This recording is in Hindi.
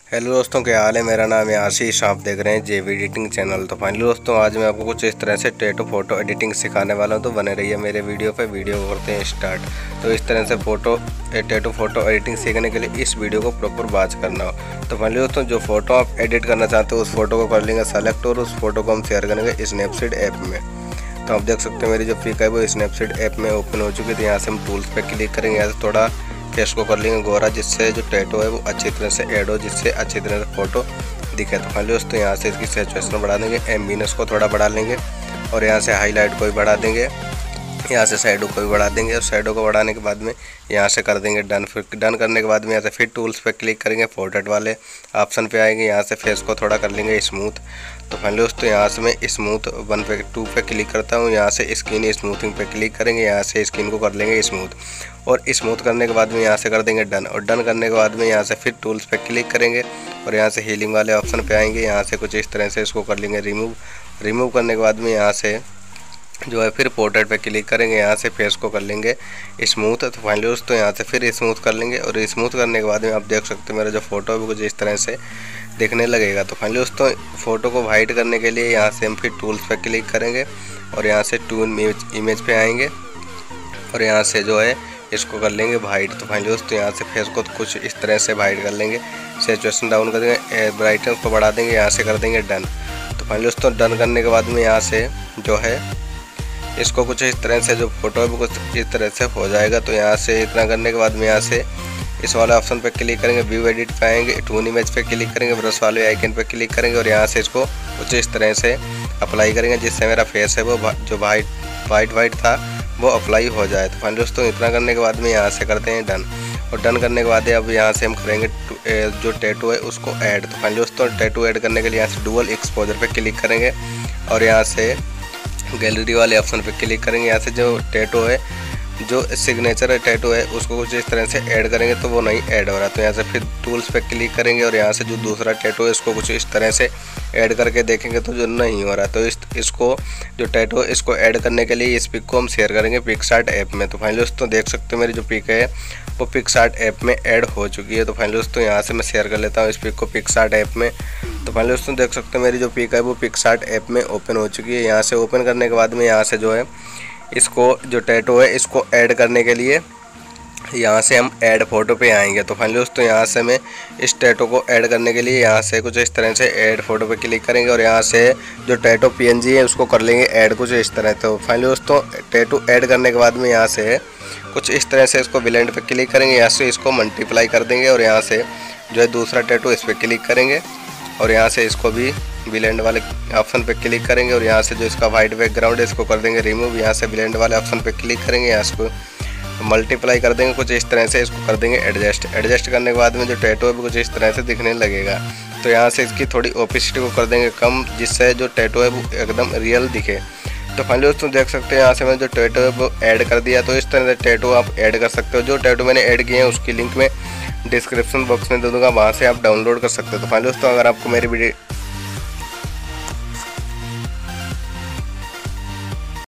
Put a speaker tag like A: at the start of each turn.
A: हेलो दोस्तों, क्या हाल है। मेरा नाम है आशीष। आप देख रहे हैं जेवी एडिटिंग चैनल। तो फाइनली दोस्तों, आज मैं आपको कुछ इस तरह से टैटू फोटो एडिटिंग सिखाने वाला हूं। तो बने रहिए मेरे वीडियो पे। वीडियो करते हैं स्टार्ट। तो इस तरह से टैटू फोटो एडिटिंग सीखने के लिए इस वीडियो को प्रॉपर वॉच करना हो। तो फाइनली दोस्तों, जो फोटो आप एडिट करना चाहते हो उस फोटो को कर लेंगे सेलेक्ट और उस फोटो को हम शेयर करेंगे स्नैपसीड ऐप में। तो आप देख सकते हैं मेरी जो पिक है वो स्नैपसीड ऐप में ओपन हो चुकी है। तो यहाँ से हम टूल्स पे क्लिक करेंगे। यहाँ से थोड़ा फेस को कर लेंगे गोरा, जिससे जो टैटू है वो अच्छी तरह से ऐड हो, जिससे अच्छी तरह से फोटो दिखे। तो फाइनली दोस्तों, यहाँ से इसकी सैचुरेशन बढ़ा देंगे, एम्बिनेस को थोड़ा बढ़ा लेंगे और यहाँ से हाईलाइट को भी बढ़ा देंगे, यहाँ से शैडो को भी बढ़ा देंगे। और शैडो को बढ़ाने के बाद में यहाँ से कर देंगे डन। फिर डन करने के बाद में यहाँ से फिर टूल्स पे क्लिक करेंगे, पोर्ट्रेट वाले ऑप्शन पे आएंगे। यहाँ से फेस को थोड़ा कर लेंगे स्मूथ। तो फाइनली दोस्तों, यहाँ से मैं स्मूथ 2 पे क्लिक करता हूँ। यहाँ से स्किन स्मूथिंग पे क्लिक करेंगे, यहाँ से स्किन को कर लेंगे स्मूथ और स्मूथ करने के बाद में यहाँ से कर देंगे डन। और डन करने के बाद में यहाँ से फिर टूल्स पे क्लिक करेंगे और यहाँ से हीलिंग वाले ऑप्शन पे आएंगे। यहाँ से कुछ इस तरह से इसको कर लेंगे रिमूव करने के बाद में यहाँ से जो है फिर पोर्ट्रेट पे क्लिक करेंगे, यहाँ से फेस को कर लेंगे स्मूथ। तो फाइनली दोस्तों, यहाँ से फिर स्मूथ कर लेंगे और स्मूथ करने के बाद में आप देख सकते हैं मेरा जो फोटो है वो कुछ इस तरह से दिखने लगेगा। तो फाइनली दोस्तों, फोटो को वाइट करने के लिए यहाँ से हम फिर टूल्स पे क्लिक करेंगे और यहाँ से टून इमेज पे आएंगे और यहाँ से जो है इसको कर लेंगे वाइट। तो फाइनली दोस्तों, यहाँ से फेस को कुछ इस तरह से वाइट कर लेंगे, सैचुरेशन डाउन कर देंगे, ब्राइटनेस को बढ़ा देंगे, यहाँ से कर देंगे डन। तो फाइनली दोस्तों, डन करने के बाद में यहाँ से जो है इसको कुछ इस तरह से जो फोटो है वो कुछ इस तरह से हो जाएगा। तो यहाँ से इतना करने के बाद में यहाँ से इस वाले ऑप्शन पे क्लिक करेंगे, व्यू एडिट पे आएंगे, टून इमेज पे क्लिक करेंगे, ब्रश वाले आइकन पे क्लिक करेंगे और यहाँ से इसको कुछ इस तरह से अप्लाई करेंगे, जिससे मेरा फेस है वो जो वाइट था वो अप्लाई हो जाए। तो फाइनली दोस्तों, इतना करने के बाद में यहाँ से करते हैं डन। और डन करने के बाद अब यहाँ से हम करेंगे जो टैटू है उसको ऐड। तो फाइनली दोस्तों, टैटू ऐड करने के लिए यहाँ से डुअल एक्सपोजर पे क्लिक करेंगे और यहाँ से गैलरी वाले ऑप्शन पे क्लिक करेंगे। यहाँ से जो टैटू है, जो सिग्नेचर टैटू है उसको कुछ इस तरह से ऐड करेंगे तो वो नहीं ऐड हो रहा। तो यहाँ से फिर टूल्स पे क्लिक करेंगे और यहाँ से जो दूसरा टैटू है इसको कुछ इस तरह से ऐड करके देखेंगे तो जो नहीं हो रहा। तो इसको जो टैटू है इसको ऐड करने के लिए इस पिक को हम शेयर करेंगे पिक्सआर्ट ऐप में। तो फाइनली दोस्तों, देख सकते हो मेरी जो पिक है वो पिक्सआर्ट ऐप में ऐड हो चुकी है। तो फाइनली दोस्तों, यहाँ से मैं शेयर कर लेता हूँ इस पिक को पिक्सआर्ट ऐप में। तो फाइनली दोस्तों, देख सकते हो मेरी जो पिक है वो पिक्सआर्ट ऐप में ओपन हो चुकी है। यहाँ से ओपन करने के बाद में यहाँ से जो है इसको जो टैटू है इसको ऐड करने के लिए यहाँ से हम ऐड फोटो पे आएंगे। तो फाइनली दोस्तों, यहाँ से मैं इस टैटू को ऐड करने के लिए यहाँ से कुछ इस तरह से ऐड फोटो पे क्लिक करेंगे और यहाँ से जो टैटू PNG है उसको कर लेंगे ऐड कुछ इस तरह। तो फाइनली दोस्तों, टैटू ऐड करने के बाद में यहाँ से कुछ इस तरह से इसको ब्लेंड पे क्लिक करेंगे, यहाँ से इसको मल्टीप्लाई कर देंगे और यहाँ से जो है दूसरा टैटू इस पर क्लिक करेंगे और यहाँ से इसको भी ब्लेंड वाले ऑप्शन पे क्लिक करेंगे और यहाँ से जो इसका वाइट बैकग्राउंड है इसको कर देंगे रिमूव। यहाँ से ब्लेंड वाले ऑप्शन पे क्लिक करेंगे, यहाँ इसको मल्टीप्लाई कर देंगे कुछ इस तरह से, इसको कर देंगे एडजस्ट करने के बाद में जो टैटू है वो कुछ इस तरह से दिखने लगेगा। तो यहाँ से इसकी थोड़ी ओपेसिटी को कर देंगे कम, जिससे जो टैटू है वो एकदम रियल दिखे। तो फाइनली दोस्तों, देख सकते हैं यहाँ से मैंने जो टैटू है वो ऐड कर दिया। तो इस तरह से टैटू आप ऐड कर सकते हो। जो टैटू मैंने ऐड किए हैं उसकी लिंक में डिस्क्रिप्शन बॉक्स में दे दूँगा, वहाँ से आप डाउनलोड कर सकते हो। तो फाइनली दोस्तों, अगर आपको मेरी